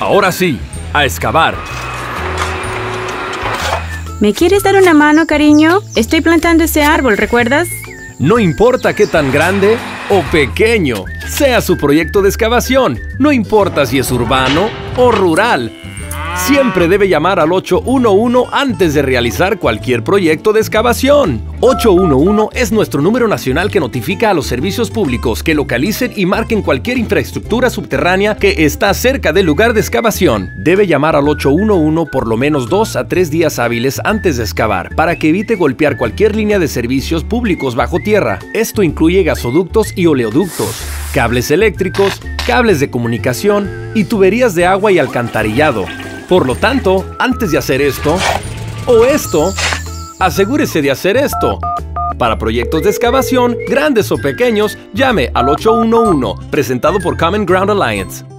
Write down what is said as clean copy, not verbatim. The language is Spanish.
Ahora sí, a excavar. ¿Me quieres dar una mano, cariño? Estoy plantando ese árbol, ¿recuerdas? No importa qué tan grande o pequeño sea su proyecto de excavación, no importa si es urbano o rural, siempre debe llamar al 811 antes de realizar cualquier proyecto de excavación. 811 es nuestro número nacional que notifica a los servicios públicos que localicen y marquen cualquier infraestructura subterránea que está cerca del lugar de excavación. Debe llamar al 811 por lo menos 2 a 3 días hábiles antes de excavar para que evite golpear cualquier línea de servicios públicos bajo tierra. Esto incluye gasoductos y oleoductos, cables eléctricos, cables de comunicación y tuberías de agua y alcantarillado. Por lo tanto, antes de hacer esto o esto, asegúrese de hacer esto. Para proyectos de excavación, grandes o pequeños, llame al 811, presentado por Common Ground Alliance.